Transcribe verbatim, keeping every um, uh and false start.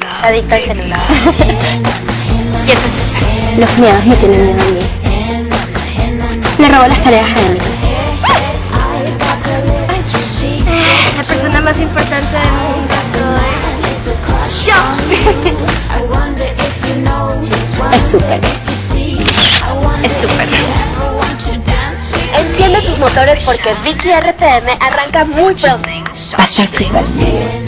Es adicto al celular. Y eso es súper. Los miedos me tienen miedo a mí. Le robó las tareas a Emily. La persona más importante del mundo soy yo. Es súper. Es súper. Enciende tus motores porque Vicky R P M arranca muy pronto. Va a estar súper.